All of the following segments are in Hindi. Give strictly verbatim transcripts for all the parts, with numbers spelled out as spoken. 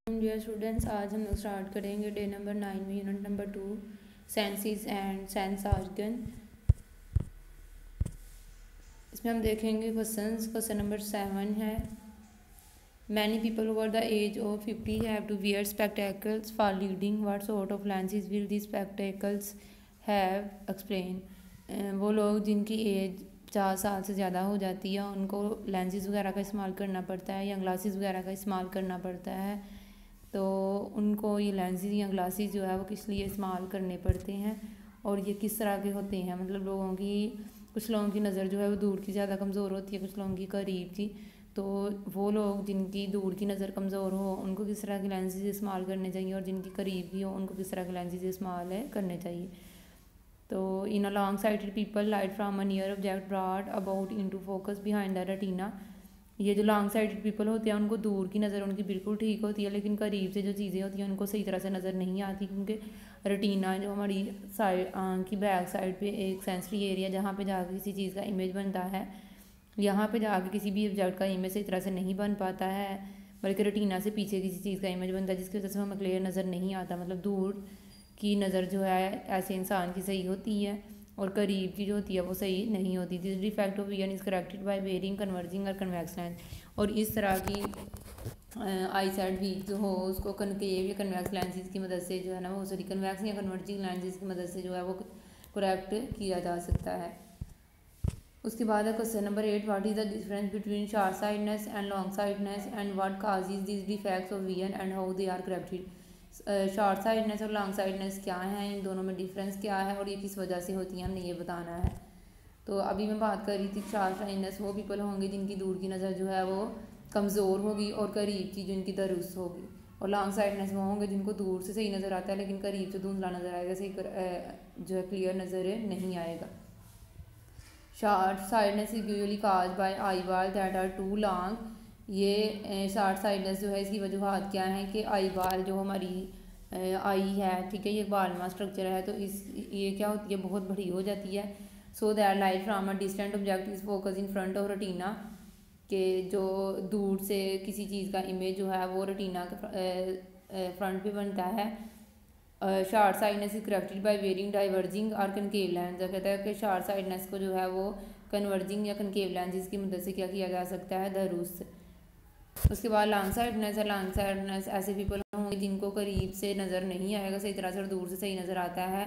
डियर स्टूडेंट्स, आज हम लोग स्टार्ट करेंगे डे नंबर नाइन में unit number two senses and sense organ. इसमें हम देखेंगे क्वेश्चंस। क्वेश्चन नंबर सेवन है, many people over the age of fifty have to wear spectacles for reading, what sort of lenses will the spectacles have, explain. वो लोग जिनकी एज पचास साल से ज़्यादा हो जाती है उनको लेंसेज वगैरह का इस्तेमाल करना पड़ता है या ग्लासेस वगैरह का इस्तेमाल करना पड़ता है। तो उनको ये लेंसेज या ग्लासेस जो है वो किस लिए इस्तेमाल करने पड़ते हैं और ये किस तरह के होते हैं। मतलब लोगों की कुछ लोगों की नज़र जो है वो दूर की ज़्यादा कमज़ोर होती है, कुछ लोगों की करीब की। तो वो लोग जिनकी दूर की नज़र कमज़ोर हो उनको किस तरह के लेंसेज इस्तेमाल करने चाहिए और जिनकी करीब की हो उनको किस तरह के लेंसेज इस्तेमाल करने चाहिए। तो in a long sighted people light from a near object brought about into focus behind the retina. ये जो लॉन्ग साइटेड पीपल होते हैं उनको दूर की नज़र उनकी बिल्कुल ठीक होती है, लेकिन करीब से जो चीज़ें होती हैं उनको सही तरह से नज़र नहीं आती, क्योंकि रेटिना जो हमारी साइड आँख की बैक साइड पे एक सेंसरी एरिया जहाँ पे जाकर किसी चीज़ का इमेज बनता है, यहाँ पे जाकर किसी भी ऑब्जेक्ट का इमेज सही तरह से नहीं बन पाता है, बल्कि रेटिना से पीछे किसी चीज़ का इमेज बनता है जिसकी वजह से हमें क्लियर नज़र नहीं आता। मतलब दूर की नज़र जो है ऐसे इंसान की सही होती है और करीब की जो होती है वो सही नहीं होती। This defect of vision is corrected by wearing converging or convex lens. और इस तरह की आई साइड वीक जो हो उसको कनकेव या कन्वेक्स लेंसेज की मदद से जो है ना वो सॉरी कन्वेक्स या कन्वर्जिंग लेंसेज की मदद से जो है वो करेक्ट किया जा सकता है। उसके बाद है question number eight, what is the difference between short sightedness and long sightedness and what causes this defects of vision and how they are corrected. Short sightedness और लॉन्ग साइडनेस क्या है, इन दोनों में डिफरेंस क्या है और ये किस वजह से होती है, हमने ये बताना है। तो अभी मैं बात कर रही थी शॉर्ट साइडनेस वो पीपल होंगे जिनकी दूर की नज़र जो है वो कमज़ोर होगी और करीब की जिनकी दरुस्त होगी, और लॉन्ग साइडनेस वो होंगे जिनको दूर से सही नज़र आता है लेकिन करीब से धुंधला नज़र आएगा, सही कर, जो है क्लियर नज़र नहीं आएगा। Short sightedness is usually caused by eyeball that are too long. ये शॉर्ट साइडनेस जो है इसकी वजूहत क्या है कि आई बाल जो हमारी आई है, ठीक है, ये बालमा स्ट्रक्चर है, तो इस ये क्या होती है बहुत बड़ी हो जाती है। So that light from a distant object is focus in front of retina, के जो दूर से किसी चीज़ का इमेज जो है वो रेटिना के फ्रंट पे बनता है। Short sightedness is corrected by wearing diverging or concave lens. कहता है कि शॉर्ट साइडनेस को जो है वो कन्वर्जिंग या कनकेव लेंस की मदद से क्या किया जा सकता है, दुरुस्त। उसके बाद लॉन्ग साइडनेस है, लॉन्ग साइडनेस ऐसे पीपल होंगे जिनको करीब से नज़र नहीं आएगा सही तरह से और दूर से सही नज़र आता है,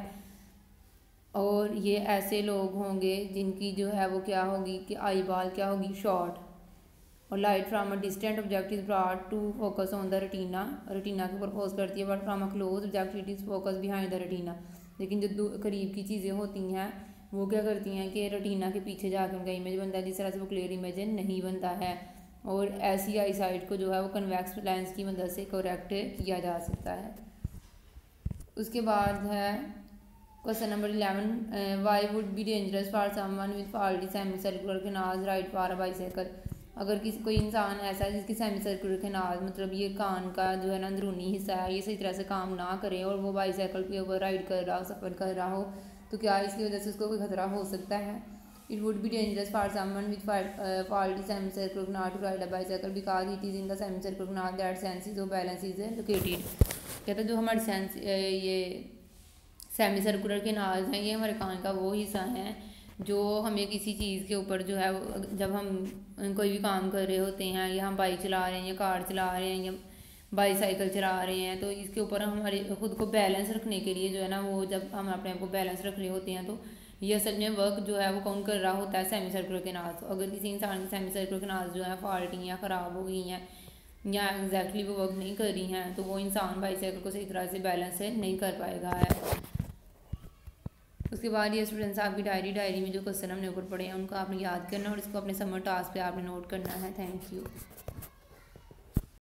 और ये ऐसे लोग होंगे जिनकी जो है वो क्या होगी कि आई बाल क्या होगी शॉर्ट, और light from a distant object is brought to focus on the retina, retina के ऊपर फोकस करती है, but from a close object it is focus behind the retina. लेकिन जो करीब की चीज़ें होती हैं वो क्या करती हैं कि रेटिना के पीछे जाकर उनका इमेज बनता है, जिस तरह से वो क्लियर इमेज नहीं बनता है, और ऐसी आई साइड को जो है वो कन्वेक्स लेंस की मदद से करेक्ट किया जा सकता है। उसके बाद है question number eleven, why would be dangerous for someone with faulty semicircular canals right for a bicycle. अगर किसी कोई इंसान ऐसा है जिसकी सेमी सर्कुलर कैनाल, मतलब ये कान का जो है ना अंदरूनी हिस्सा है, ये सही तरह से काम ना करे और वो बाइसाइकिल के ऊपर राइड कर रहा हो, सफ़र कर रहा हो, तो क्या इसकी वजह से उसको कोई खतरा हो सकता है। It would be dangerous for someone with uh, faulty semicircular canal to ride a bicycle because it is in the semicircular canal that senses of balance is located। कहते हैं जो हमारे सेंस ये सेमी सर्कुलर कैनाल्स हैं ये हमारे कान का वो हिस्सा है जो हमें किसी चीज़ के ऊपर जो है जब हम कोई भी काम कर रहे होते हैं या हम बाइक चला रहे हैं या कार चला रहे हैं या बाईसाइकिल चला रहे हैं, तो इसके ऊपर हमारे खुद को बैलेंस रखने के लिए जो है ना वो जब हम अपने आप को बैलेंस रख रहे होते हैं तो ये असल में वर्क जो है वो कौन कर रहा होता है, सेमी सर्कुलर कैनाल्स। तो अगर किसी इंसान की सेमी सर्कुलर कैनाल्स जो है फॉल्टी या ख़राब हो गई हैं या एग्जैक्टली वो वर्क नहीं कर रही हैं तो वो इंसान बाईसाइकिल को सही तरह से बैलेंस नहीं कर पाएगा है। उसके बाद ये स्टूडेंट्स आपकी डायरी डायरी में जो क्वेश्चन हमने ऊपर पढ़े हैं उनको आपने याद करना और इसको अपने समर टास्क पे आपने नोट करना है। Thank you.